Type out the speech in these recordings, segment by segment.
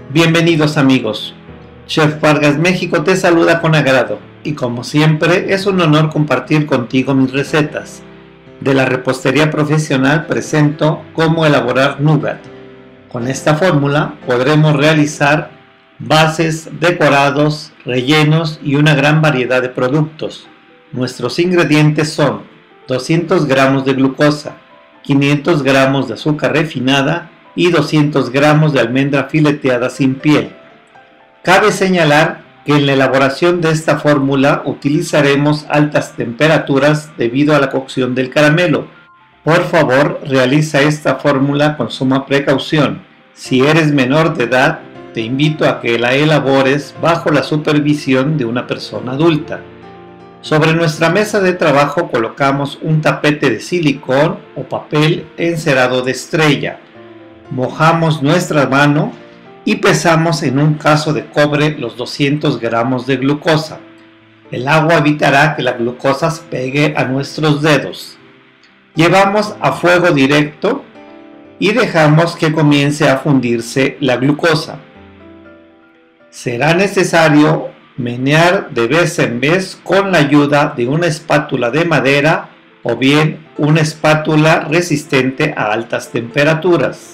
Bienvenidos amigos, Chef Vargas México te saluda con agrado y como siempre es un honor compartir contigo mis recetas. De la repostería profesional presento cómo elaborar nougat. Con esta fórmula podremos realizar bases, decorados, rellenos y una gran variedad de productos. Nuestros ingredientes son 200 gramos de glucosa, 500 gramos de azúcar refinada y 200 gramos de almendra fileteada sin piel. Cabe señalar que en la elaboración de esta fórmula utilizaremos altas temperaturas debido a la cocción del caramelo. Por favor, realiza esta fórmula con suma precaución. Si eres menor de edad, te invito a que la elabores bajo la supervisión de una persona adulta. Sobre nuestra mesa de trabajo colocamos un tapete de silicón o papel encerado de estrella. Mojamos nuestra mano y pesamos en un cazo de cobre los 200 gramos de glucosa. El agua evitará que la glucosa se pegue a nuestros dedos. Llevamos a fuego directo y dejamos que comience a fundirse la glucosa. Será necesario menear de vez en vez con la ayuda de una espátula de madera o bien una espátula resistente a altas temperaturas.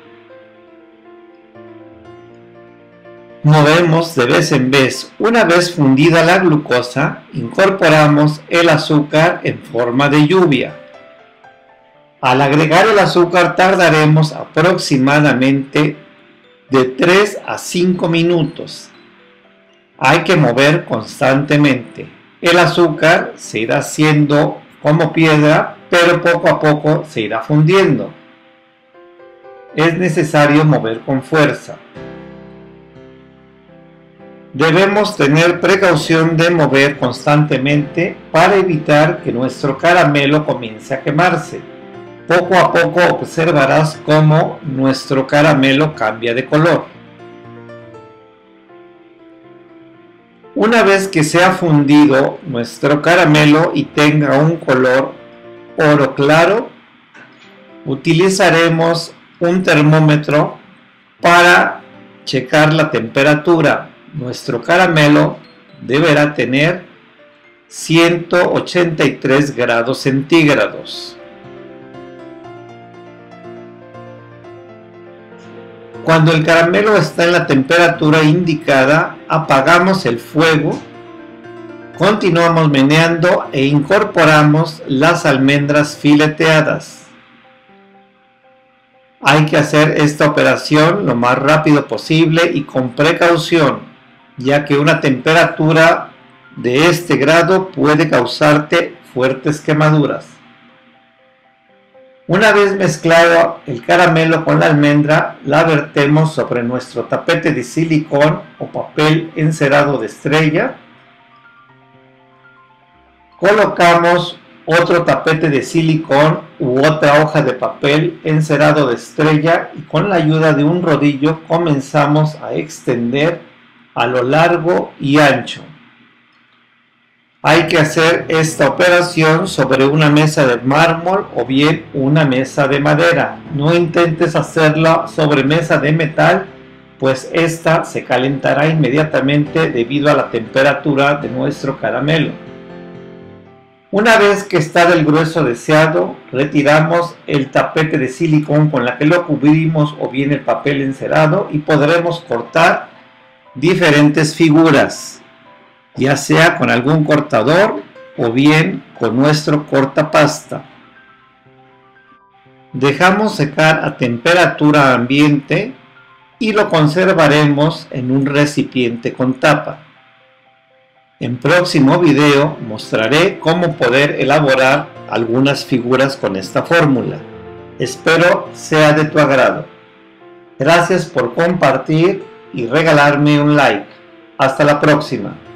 Movemos de vez en vez. Una vez fundida la glucosa, incorporamos el azúcar en forma de lluvia. Al agregar el azúcar tardaremos aproximadamente de 3 a 5 minutos. Hay que mover constantemente. El azúcar se irá haciendo como piedra, pero poco a poco se irá fundiendo. Es necesario mover con fuerza. Debemos tener precaución de mover constantemente para evitar que nuestro caramelo comience a quemarse. Poco a poco observarás cómo nuestro caramelo cambia de color. Una vez que se ha fundido nuestro caramelo y tenga un color oro claro, utilizaremos un termómetro para checar la temperatura. Nuestro caramelo deberá tener 183 grados centígrados. Cuando el caramelo está en la temperatura indicada, apagamos el fuego, continuamos meneando e incorporamos las almendras fileteadas. Hay que hacer esta operación lo más rápido posible y con precaución, ya que una temperatura de este grado puede causarte fuertes quemaduras. Una vez mezclado el caramelo con la almendra, la vertemos sobre nuestro tapete de silicón o papel encerado de estrella. Colocamos otro tapete de silicón u otra hoja de papel encerado de estrella y con la ayuda de un rodillo comenzamos a extender a lo largo y ancho. Hay que hacer esta operación sobre una mesa de mármol o bien una mesa de madera. No intentes hacerla sobre mesa de metal, pues esta se calentará inmediatamente debido a la temperatura de nuestro caramelo. Una vez que está del grueso deseado, retiramos el tapete de silicón con la que lo cubrimos o bien el papel encerado y podremos cortar diferentes figuras, ya sea con algún cortador o bien con nuestro cortapasta. Dejamos secar a temperatura ambiente y lo conservaremos en un recipiente con tapa. En próximo video mostraré cómo poder elaborar algunas figuras con esta fórmula. Espero sea de tu agrado. Gracias por compartir y regalarme un like. Hasta la próxima.